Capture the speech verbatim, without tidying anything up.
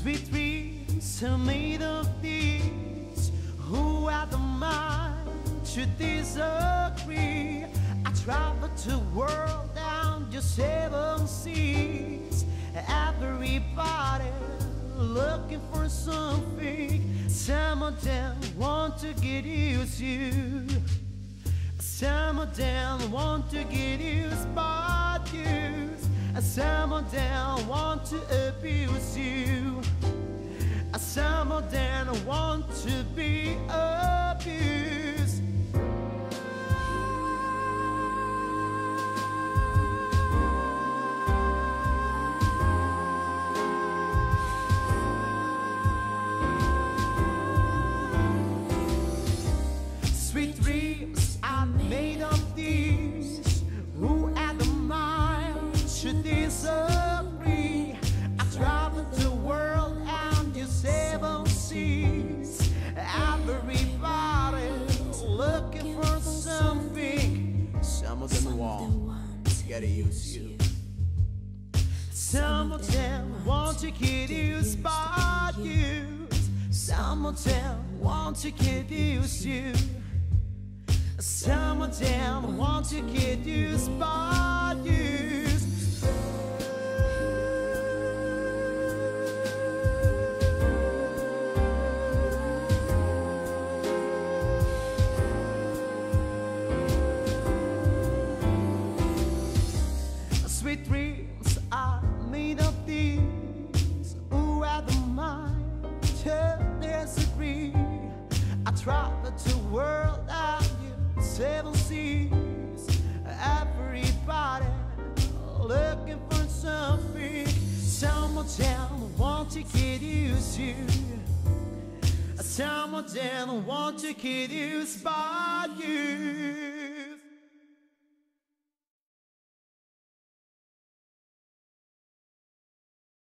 Sweet dreams are made of these. Who had the mind to disagree? I traveled the world down your seven seas. Everybody looking for something. Some of them want to get used to you. Some of them want to get used by you. Some of them want to abuse you. Some of them want to be abused. Sweet dreams are made of these. Who had the mind to disagree? I traveled the world and you seven seas. Everybody looking for something. Some of them want to get used to you. Some of them want to get used by you. Some of them want to get used to you. Some of them want to get used by you. Sweet dreams are made of these. Who had the mind to disagree? I traveled the world and you seven seas. Everybody looking for something. Some of them want to get used to. Some of them want to get used by you.